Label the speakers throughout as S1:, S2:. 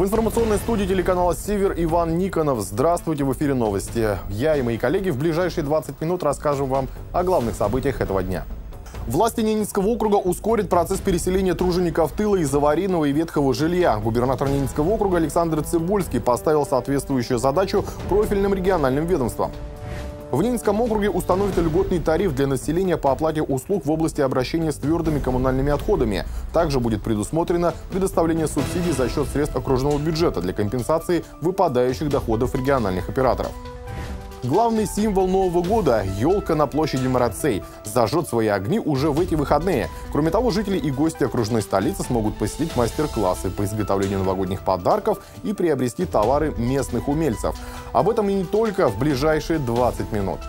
S1: информационной студии телеканала «Север» Иван Никонов. Здравствуйте, в эфире новости. Я и мои коллеги в ближайшие 20 минут расскажем вам о главных событиях этого дня. Власти Ненецкого округа ускорят процесс переселения тружеников тыла из аварийного и ветхого жилья. Губернатор Ненецкого округа Александр Цыбульский поставил соответствующую задачу профильным региональным ведомствам. В Ненецком округе установят льготный тариф для населения по оплате услуг в области обращения с твердыми коммунальными отходами. Также будет предусмотрено предоставление субсидий за счет средств окружного бюджета для компенсации выпадающих доходов региональных операторов. Главный символ Нового года – елка на площади Марацей – зажжет свои огни уже в эти выходные. Кроме того, жители и гости окружной столицы смогут посетить мастер-классы по изготовлению новогодних подарков и приобрести товары местных умельцев. Об этом и не только в ближайшие 20 минут.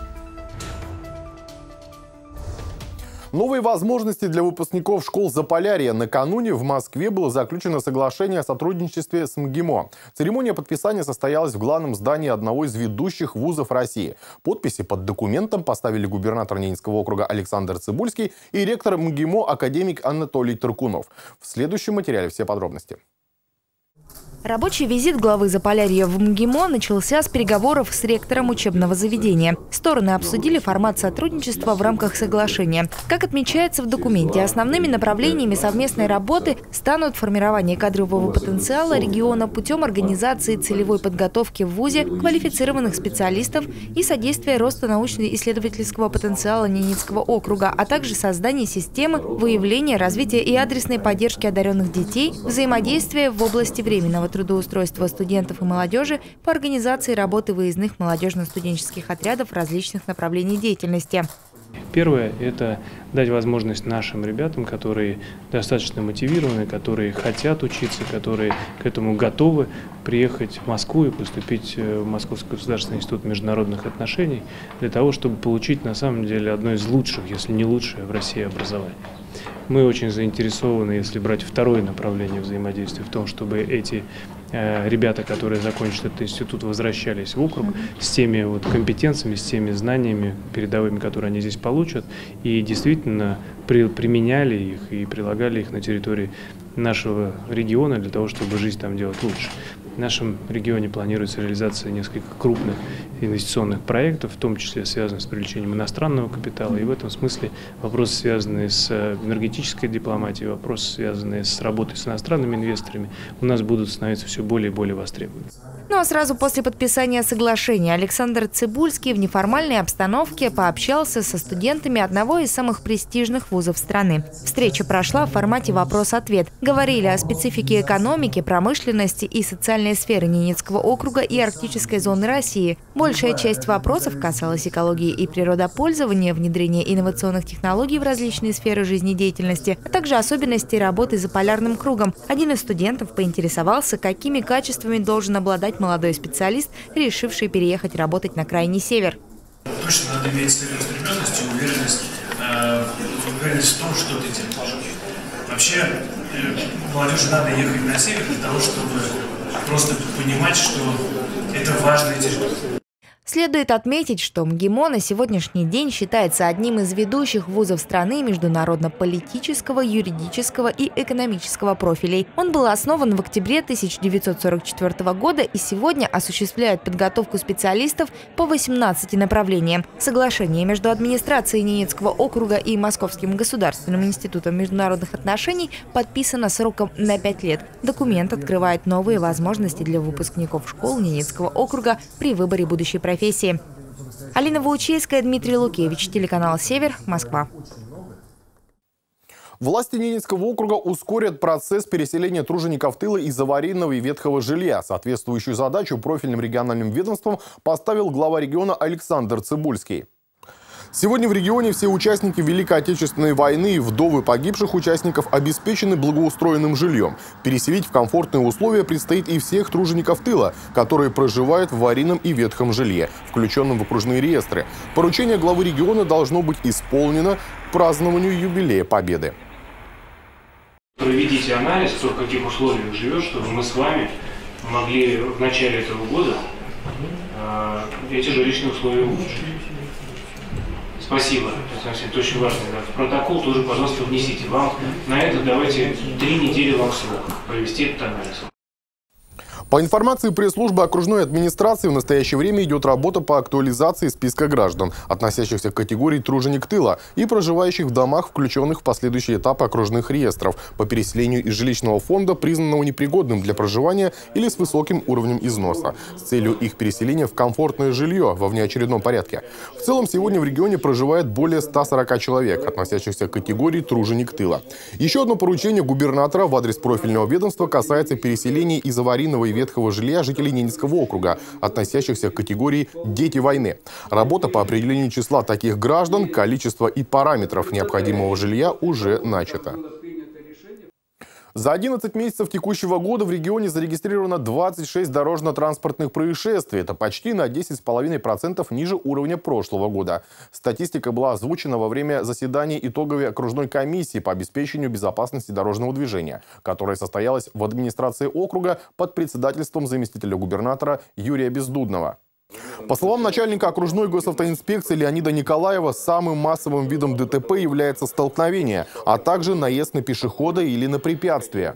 S1: Новые возможности для выпускников школ Заполярья. Накануне в Москве было заключено соглашение о сотрудничестве с МГИМО. Церемония подписания состоялась в главном здании одного из ведущих вузов России. Подписи под документом поставили губернатор Ненецкого округа Александр Цыбульский и ректор МГИМО академик Анатолий Таркунов. В следующем материале все подробности.
S2: Рабочий визит главы Заполярья в МГИМО начался с переговоров с ректором учебного заведения. Стороны обсудили формат сотрудничества в рамках соглашения. Как отмечается в документе, основными направлениями совместной работы станут формирование кадрового потенциала региона путем организации целевой подготовки в вузе квалифицированных специалистов и содействие росту научно-исследовательского потенциала Ненецкого округа, а также создание системы выявления, развития и адресной поддержки одаренных детей, взаимодействия в области временного трудоустройства студентов и молодежи по организации работы выездных молодежно-студенческих отрядов различных направлений деятельности.
S3: Первое – это дать возможность нашим ребятам, которые достаточно мотивированы, которые хотят учиться, которые к этому готовы, приехать в Москву и поступить в Московский государственный институт международных отношений для того, чтобы получить на самом деле одно из лучших, если не лучшее в России образование. Мы очень заинтересованы, если брать второе направление взаимодействия, в том, чтобы эти ребята, которые закончат этот институт, возвращались в округ с теми компетенциями, с теми знаниями передовыми, которые они здесь получат, и действительно применяли их и прилагали их на территории нашего региона для того, чтобы жизнь там делать лучше. В нашем регионе планируется реализация нескольких крупных инвестиционных проектов, в том числе связанных с привлечением иностранного капитала. И в этом смысле вопросы, связанные с энергетической дипломатией, вопросы, связанные с работой с иностранными инвесторами, у нас будут становиться все более и более востребованы.
S2: Ну а сразу после подписания соглашения Александр Цыбульский в неформальной обстановке пообщался со студентами одного из самых престижных вузов страны. Встреча прошла в формате вопрос-ответ. Говорили о специфике экономики, промышленности и социальной сферы Ненецкого округа и арктической зоны России. Большая часть вопросов касалась экологии и природопользования, внедрения инновационных технологий в различные сферы жизнедеятельности, а также особенностей работы за полярным кругом. Один из студентов поинтересовался, какими качествами должен обладать молодой специалист, решивший переехать работать на крайний север.
S4: Точно надо иметь целеустремленность и уверенность в том, что ты делаешь. Вообще, молодежи надо ехать на север для того, чтобы просто понимать, что это важная территория.
S2: Следует отметить, что МГИМО на сегодняшний день считается одним из ведущих вузов страны международно-политического, юридического и экономического профилей. Он был основан в октябре 1944 года и сегодня осуществляет подготовку специалистов по 18 направлениям. Соглашение между администрацией Ненецкого округа и Московским государственным институтом международных отношений подписано сроком на 5 лет. Документ открывает новые возможности для выпускников школ Ненецкого округа при выборе будущей профессии. Алина Ваучейская, Дмитрий Лукевич, телеканал «Север», Москва.
S1: Власти Ненецкого округа ускорят процесс переселения тружеников тыла из аварийного и ветхого жилья. Соответствующую задачу профильным региональным ведомствам поставил глава региона Александр Цыбульский. Сегодня в регионе все участники Великой Отечественной войны и вдовы погибших участников обеспечены благоустроенным жильем. Переселить в комфортные условия предстоит и всех тружеников тыла, которые проживают в аварийном и ветхом жилье, включенном в окружные реестры. Поручение главы региона должно быть исполнено к празднованию юбилея Победы.
S3: Проведите анализ, кто в каких условиях живет, чтобы мы с вами могли в начале этого года эти жилищные условия улучшить. Спасибо, это очень важно. В протокол тоже, пожалуйста, внесите. Вам на это давайте 3 недели вам срок провести этот анализ.
S1: По информации пресс-службы окружной администрации, в настоящее время идет работа по актуализации списка граждан, относящихся к категории труженик тыла и проживающих в домах, включенных в последующий этап окружных реестров, по переселению из жилищного фонда, признанного непригодным для проживания или с высоким уровнем износа, с целью их переселения в комфортное жилье во внеочередном порядке. В целом, сегодня в регионе проживает более 140 человек, относящихся к категории труженик тыла. Еще одно поручение губернатора в адрес профильного ведомства касается переселения из аварийного и ветхого жилья жителей Ненецкого округа, относящихся к категории «Дети войны». Работа по определению числа таких граждан, количества и параметров необходимого жилья уже начата. За 11 месяцев текущего года в регионе зарегистрировано 26 дорожно-транспортных происшествий. Это почти на 10,5% ниже уровня прошлого года. Статистика была озвучена во время заседания итоговой окружной комиссии по обеспечению безопасности дорожного движения, которая состоялась в администрации округа под председательством заместителя губернатора Юрия Бездудного. По словам начальника окружной госавтоинспекции Леонида Николаева, самым массовым видом ДТП является столкновение, а также наезд на пешехода или на препятствие.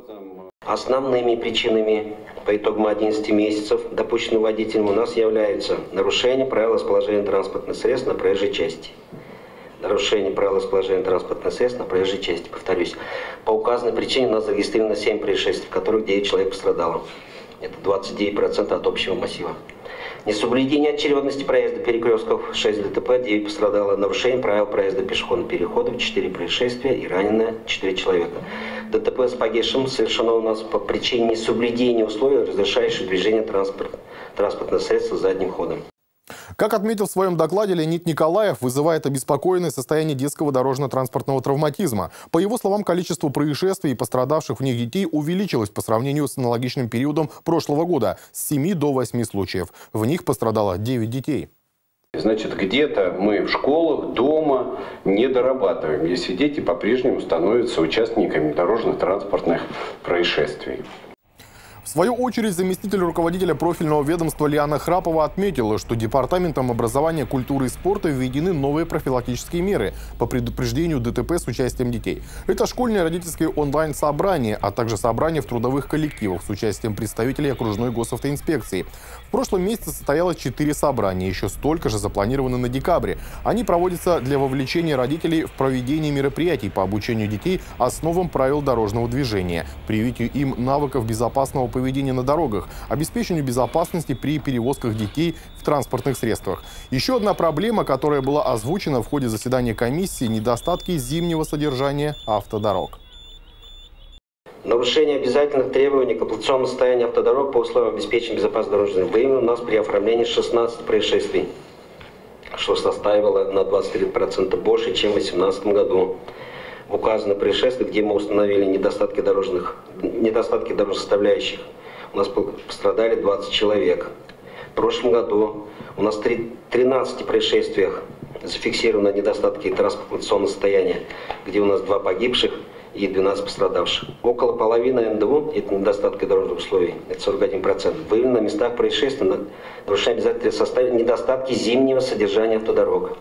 S5: Основными причинами по итогам 11 месяцев допущенным водителем у нас являются нарушение правил расположения транспортных средств на проезжей части. Нарушение правил расположения транспортных средств на проезжей части, повторюсь. По указанной причине у нас зарегистрировано 7 происшествий, в которых 9 человек пострадало. Это 29% от общего массива. Несоблюдение очередности проезда перекрестков 6 ДТП, 9 пострадало. Нарушение правил проезда пешеходных переходов 4 происшествия и ранено 4 человека. ДТП с погибшим совершено у нас по причине несоблюдения условий, разрешающих движение транспортных средств задним ходом.
S1: Как отметил в своем докладе Леонид Николаев, вызывает обеспокоенное состояние детского дорожно-транспортного травматизма. По его словам, количество происшествий и пострадавших в них детей увеличилось по сравнению с аналогичным периодом прошлого года – с 7 до 8 случаев. В них пострадало 9 детей.
S6: Значит, где-то мы в школах, дома не дорабатываем, если дети по-прежнему становятся участниками дорожно-транспортных происшествий.
S1: В свою очередь, заместитель руководителя профильного ведомства Лиана Храпова отметила, что Департаментом образования, культуры и спорта введены новые профилактические меры по предупреждению ДТП с участием детей. Это школьные родительские онлайн-собрания, а также собрания в трудовых коллективах с участием представителей окружной госавтоинспекции. В прошлом месяце состоялось 4 собрания, еще столько же запланированы на декабре. Они проводятся для вовлечения родителей в проведение мероприятий по обучению детей основам правил дорожного движения, привитию им навыков безопасного поведения на дорогах, обеспечению безопасности при перевозках детей в транспортных средствах. Еще одна проблема, которая была озвучена в ходе заседания комиссии – недостатки зимнего содержания автодорог.
S5: Нарушение обязательных требований к эксплуатационному состоянию автодорог по условиям обеспечения безопасности дорожного движения выявлено у нас при оформлении 16 происшествий, что составило на 23% больше, чем в 2018 году. В указанных происшествиях, где мы установили недостатки дорожных составляющих, у нас пострадали 20 человек. В прошлом году у нас в 13 происшествиях зафиксированы недостатки транспортного состояния, где у нас 2 погибших и 12 пострадавших. Около половины НДУ, это недостатки дорожных условий, это 41%, выявлено на местах происшествия нарушение обязательных составляющих недостатки зимнего содержания автодорог.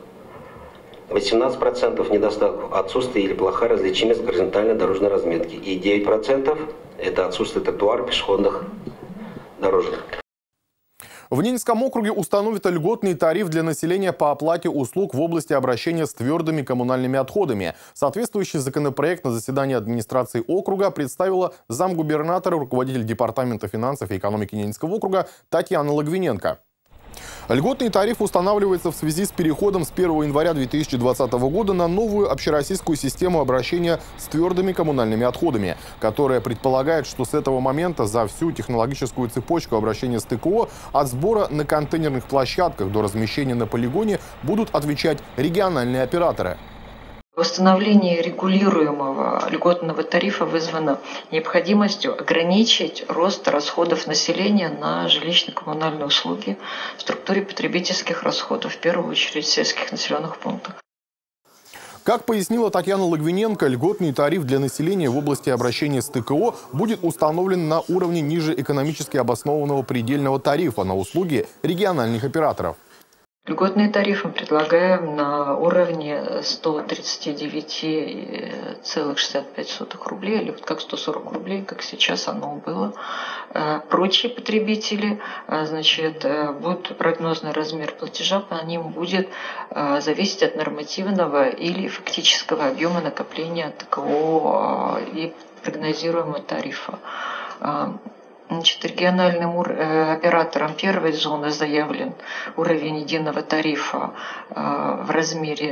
S5: 18% недостатков отсутствие или плохая различимость горизонтальной дорожной разметки. И 9% это отсутствие тротуаров, пешеходных дорожек.
S1: В Ненецком округе установят льготный тариф для населения по оплате услуг в области обращения с твердыми коммунальными отходами. Соответствующий законопроект на заседании администрации округа представила замгубернатора, руководитель Департамента финансов и экономики Ненецкого округа Татьяна Логвиненко. Льготный тариф устанавливается в связи с переходом с 1 января 2020 года на новую общероссийскую систему обращения с твердыми коммунальными отходами, которая предполагает, что с этого момента за всю технологическую цепочку обращения с ТКО от сбора на контейнерных площадках до размещения на полигоне будут отвечать региональные операторы.
S7: Восстановление регулируемого льготного тарифа вызвано необходимостью ограничить рост расходов населения на жилищно-коммунальные услуги в структуре потребительских расходов, в первую очередь в сельских населенных пунктах.
S1: Как пояснила Татьяна Логвиненко, льготный тариф для населения в области обращения с ТКО будет установлен на уровне ниже экономически обоснованного предельного тарифа на услуги региональных операторов.
S7: Льготные тарифы мы предлагаем на уровне 139,65 рублей, или вот как 140 рублей, как сейчас оно было. Прочие потребители, значит, будет прогнозный размер платежа, по ним будет зависеть от нормативного или фактического объема накопления ТКО и прогнозируемого тарифа. Значит, региональным оператором первой зоны заявлен уровень единого тарифа в размере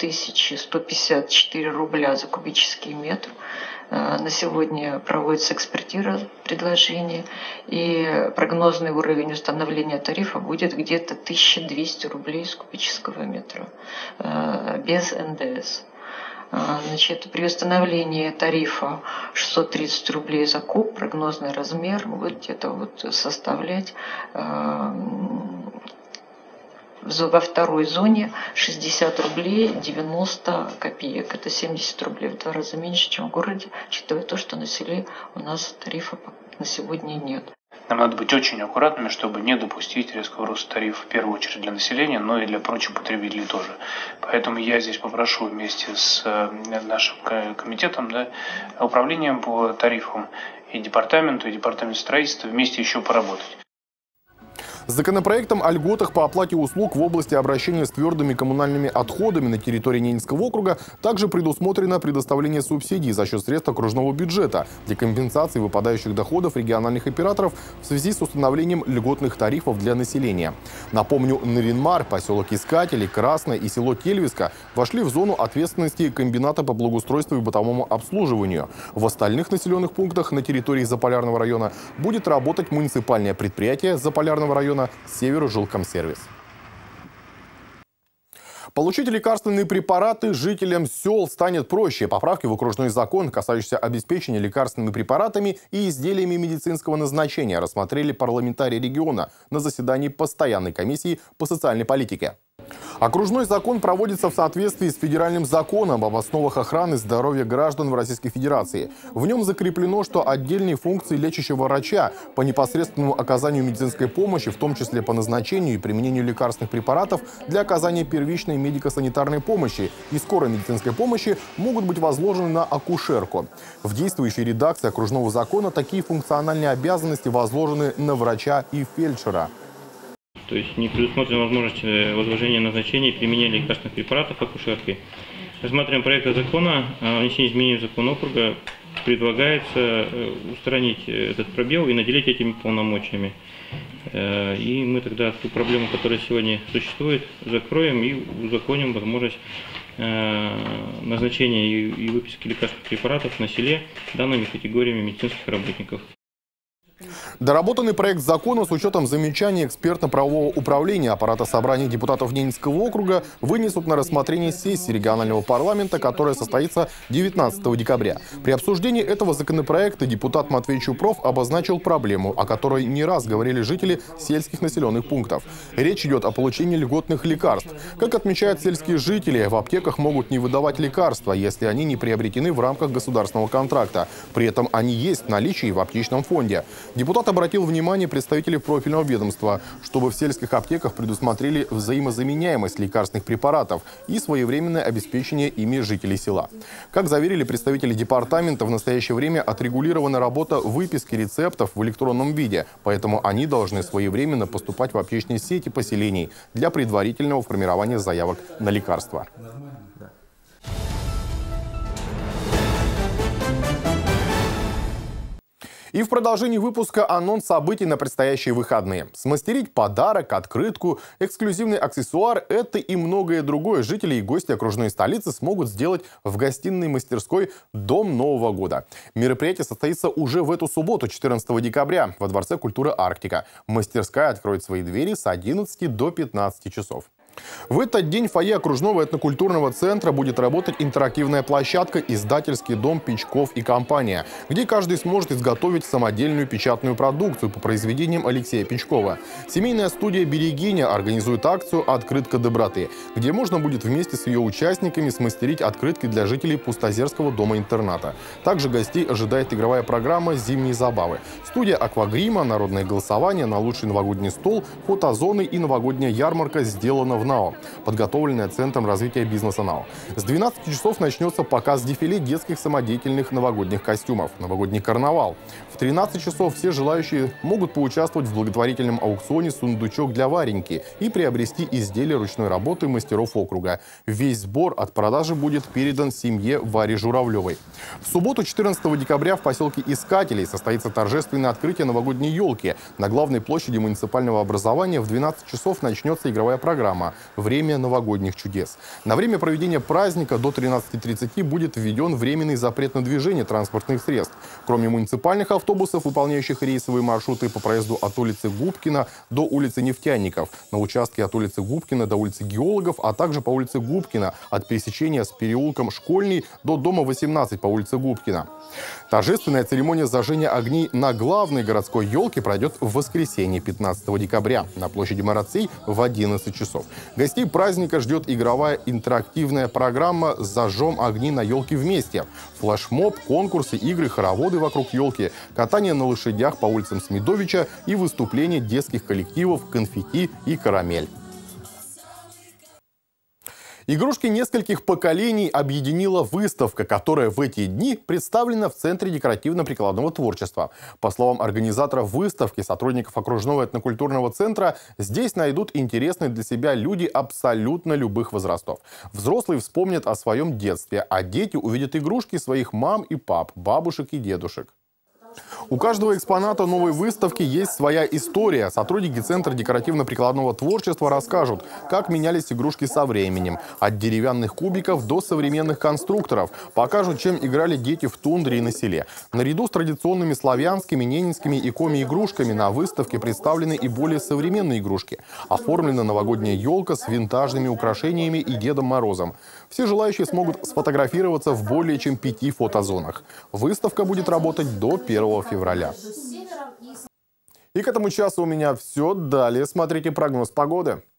S7: 2154 рубля за кубический метр. На сегодня проводится экспертиза предложения, и прогнозный уровень установления тарифа будет где-то 1200 рублей с кубического метра без НДС. Значит, при установлении тарифа 630 рублей за куб прогнозный размер будет где-то вот составлять во второй зоне 60 рублей 90 копеек. Это 70 рублей, в 2 раза меньше, чем в городе, учитывая то, что на селе у нас тарифа на сегодня нет.
S3: Нам надо быть очень аккуратными, чтобы не допустить резкого роста тарифов в первую очередь для населения, но и для прочих потребителей тоже. Поэтому я здесь попрошу вместе с нашим комитетом, управлением по тарифам и департамент строительства вместе еще поработать.
S1: С законопроектом о льготах по оплате услуг в области обращения с твердыми коммунальными отходами на территории Ненецкого округа также предусмотрено предоставление субсидий за счет средств окружного бюджета для компенсации выпадающих доходов региональных операторов в связи с установлением льготных тарифов для населения. Напомню, Наринмар, поселок Искатели, Красное и село Кельвиска вошли в зону ответственности комбината по благоустройству и бытовому обслуживанию. В остальных населенных пунктах на территории Заполярного района будет работать муниципальное предприятие Заполярного района «Северожилкомсервис». Получить лекарственные препараты жителям сел станет проще. Поправки в окружной закон, касающиеся обеспечения лекарственными препаратами и изделиями медицинского назначения, рассмотрели парламентарии региона на заседании постоянной комиссии по социальной политике. Окружной закон проводится в соответствии с федеральным законом об основах охраны здоровья граждан в Российской Федерации. В нем закреплено, что отдельные функции лечащего врача по непосредственному оказанию медицинской помощи, в том числе по назначению и применению лекарственных препаратов для оказания первичной медико-санитарной помощи и скорой медицинской помощи, могут быть возложены на акушерку. В действующей редакции окружного закона такие функциональные обязанности возложены на врача и фельдшера.
S8: То есть не предусмотрена возможность возложения назначения и применения лекарственных препаратов акушеркой. Рассматриваем проект закона о внесении изменений в закон округа. Предлагается устранить этот пробел и наделить этими полномочиями. И мы тогда ту проблему, которая сегодня существует, закроем и узаконим возможность назначения и выписки лекарственных препаратов на селе данными категориями медицинских работников.
S1: Доработанный проект закона с учетом замечаний экспертно-правового управления аппарата собрания депутатов Ненецкого округа вынесут на рассмотрение сессии регионального парламента, которая состоится 19 декабря. При обсуждении этого законопроекта депутат Матвей Чупров обозначил проблему, о которой не раз говорили жители сельских населенных пунктов. Речь идет о получении льготных лекарств. Как отмечают сельские жители, в аптеках могут не выдавать лекарства, если они не приобретены в рамках государственного контракта. При этом они есть в наличии в аптечном фонде. Депутат обратил внимание представителей профильного ведомства, чтобы в сельских аптеках предусмотрели взаимозаменяемость лекарственных препаратов и своевременное обеспечение ими жителей села. Как заверили представители департамента, в настоящее время отрегулирована работа выписки рецептов в электронном виде, поэтому они должны своевременно поступать в аптечные сети поселений для предварительного формирования заявок на лекарства. И в продолжении выпуска анонс событий на предстоящие выходные. Смастерить подарок, открытку, эксклюзивный аксессуар – это и многое другое жители и гости окружной столицы смогут сделать в гостиной мастерской «Дом Нового года». Мероприятие состоится уже в эту субботу, 14 декабря, во Дворце культуры «Арктика». Мастерская откроет свои двери с 11 до 15 часов. В этот день в фойе окружного этнокультурного центра будет работать интерактивная площадка «Издательский дом Печков и компания», где каждый сможет изготовить самодельную печатную продукцию по произведениям Алексея Печкова. Семейная студия «Берегиня» организует акцию «Открытка доброты», где можно будет вместе с ее участниками смастерить открытки для жителей Пустозерского дома-интерната. Также гостей ожидает игровая программа «Зимние забавы». Студия «Аквагрима», народное голосование на лучший новогодний стол, фотозоны и новогодняя ярмарка сделана в в НАО, подготовленная Центром развития бизнеса НАО. С 12 часов начнется показ дефиле детских самодеятельных новогодних костюмов, новогодний карнавал. В 13 часов все желающие могут поучаствовать в благотворительном аукционе «Сундучок для Вареньки» и приобрести изделия ручной работы мастеров округа. Весь сбор от продажи будет передан семье Вари Журавлевой. В субботу, 14 декабря, в поселке Искателей состоится торжественное открытие новогодней елки. На главной площади муниципального образования в 12 часов начнется игровая программа «Время новогодних чудес». На время проведения праздника до 13:30 будет введен временный запрет на движение транспортных средств. Кроме муниципальных автобусов, выполняющих рейсовые маршруты по проезду от улицы Губкина до улицы Нефтяников, на участке от улицы Губкина до улицы Геологов, а также по улице Губкина от пересечения с переулком Школьный до дома 18 по улице Губкина. Торжественная церемония зажжения огней на главной городской елке пройдет в воскресенье, 15 декабря, на площади Марацей в 11 часов. Гостей праздника ждет игровая интерактивная программа «Зажжем огни на елке вместе». Флешмоб, конкурсы, игры, хороводы вокруг елки, катание на лошадях по улицам Смедовича и выступления детских коллективов «Конфетти» и «Карамель». Игрушки нескольких поколений объединила выставка, которая в эти дни представлена в Центре декоративно-прикладного творчества. По словам организатора выставки, сотрудников окружного этнокультурного центра, здесь найдут интересные для себя люди абсолютно любых возрастов. Взрослые вспомнят о своем детстве, а дети увидят игрушки своих мам и пап, бабушек и дедушек. У каждого экспоната новой выставки есть своя история. Сотрудники Центра декоративно-прикладного творчества расскажут, как менялись игрушки со временем. От деревянных кубиков до современных конструкторов. Покажут, чем играли дети в тундре и на селе. Наряду с традиционными славянскими, ненецкими и коми-игрушками на выставке представлены и более современные игрушки. Оформлена новогодняя елка с винтажными украшениями и Дедом Морозом. Все желающие смогут сфотографироваться в более чем 5 фотозонах. Выставка будет работать до 1 февраля. И к этому часу у меня все. Далее смотрите прогноз погоды.